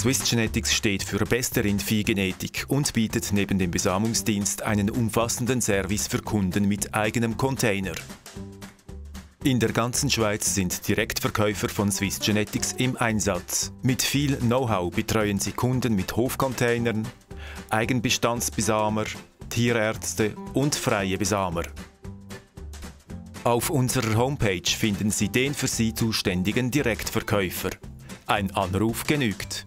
Swiss Genetics steht für beste Rindviehgenetik und bietet neben dem Besamungsdienst einen umfassenden Service für Kunden mit eigenem Container. In der ganzen Schweiz sind Direktverkäufer von Swiss Genetics im Einsatz. Mit viel Know-how betreuen sie Kunden mit Hofcontainern, Eigenbestandsbesamer, Tierärzte und freie Besamer. Auf unserer Homepage finden Sie den für Sie zuständigen Direktverkäufer. Ein Anruf genügt.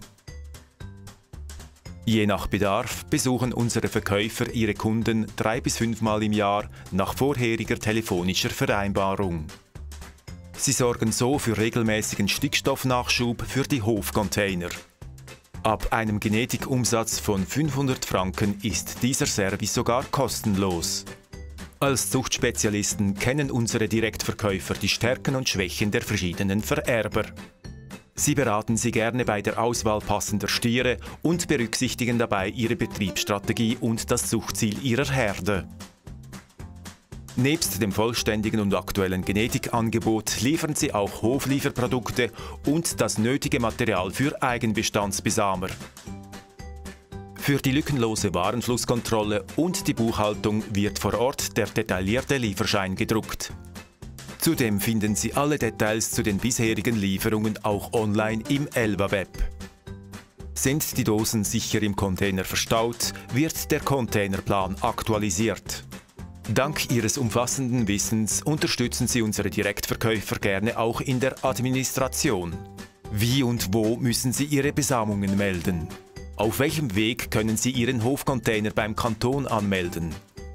Je nach Bedarf besuchen unsere Verkäufer ihre Kunden 3 bis 5 Mal im Jahr nach vorheriger telefonischer Vereinbarung. Sie sorgen so für regelmäßigen Stickstoffnachschub für die Hofcontainer. Ab einem Genetikumsatz von 500 Franken ist dieser Service sogar kostenlos. Als Zuchtspezialisten kennen unsere Direktverkäufer die Stärken und Schwächen der verschiedenen Vererber. Sie beraten Sie gerne bei der Auswahl passender Stiere und berücksichtigen dabei Ihre Betriebsstrategie und das Zuchtziel Ihrer Herde. Nebst dem vollständigen und aktuellen Genetikangebot liefern Sie auch Hoflieferprodukte und das nötige Material für Eigenbestandsbesamer. Für die lückenlose Warenflusskontrolle und die Buchhaltung wird vor Ort der detaillierte Lieferschein gedruckt. Zudem finden Sie alle Details zu den bisherigen Lieferungen auch online im Elva-Web. Sind die Dosen sicher im Container verstaut, wird der Containerplan aktualisiert. Dank Ihres umfassenden Wissens unterstützen Sie unsere Direktverkäufer gerne auch in der Administration. Wie und wo müssen Sie Ihre Besamungen melden? Auf welchem Weg können Sie Ihren Hofcontainer beim Kanton anmelden?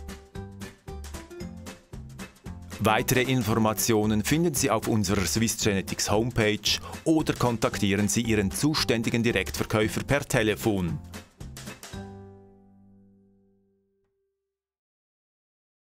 Weitere Informationen finden Sie auf unserer Swiss Genetics Homepage oder kontaktieren Sie Ihren zuständigen Direktverkäufer per Telefon.